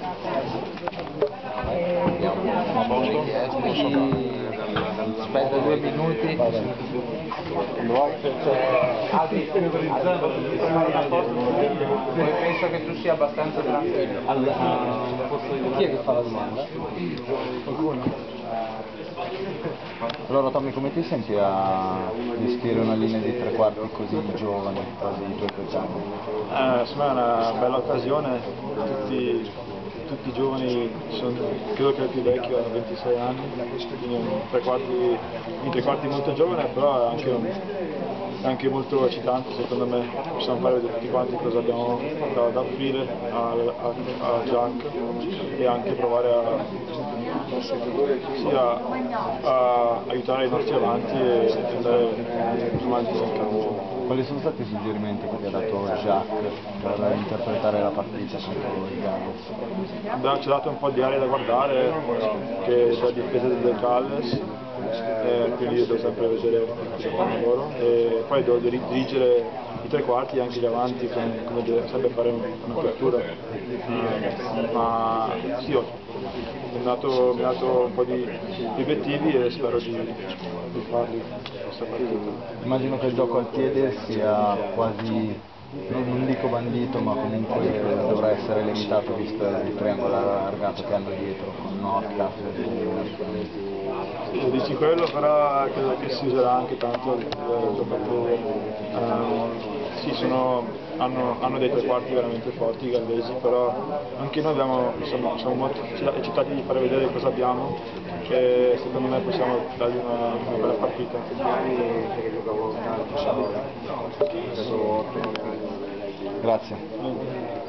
Aspetta 2 minuti. Penso che tu sia abbastanza tranquillo. Chi è che fa la domanda? Qualcuno? Allora Tommy, come ti senti a gestire una linea di tre quarti così giovane, quasi i tuoi coetanei? Secondo me è una bella occasione, tutti i giovani, credo che il più vecchio ha 26 anni, quindi un tre quarti molto giovane, però è anche molto eccitante secondo me. Possiamo fare vedere tutti quanti cosa abbiamo da offrire a Jack e anche provare a aiutare i nostri avanti e andare avanti nel campo. Quali sono stati i suggerimenti che ti ha dato Jacques per interpretare la partita contro il Galles? Ci ha dato un po' di aree da guardare, che è la difesa del Galles, quindi io devo sempre vedere cosa fanno loro e poi devo dirigere i tre quarti e anche gli avanti come deve sempre fare un'apertura. Ma sì, mi ha dato un po' di obiettivi e spero di farli questa partita. Immagino che il gioco al piede sia quasi, non dico bandito, ma comunque dovrà essere limitato visto il triangolo allargato che hanno dietro con Nocca. Sì, dici quello, però credo che si userà anche tanto il giocatore. Sì, hanno dei tre quarti veramente forti i gallesi, però anche noi siamo molto eccitati di fare vedere cosa abbiamo e secondo me possiamo dargli una bella partita. Grazie.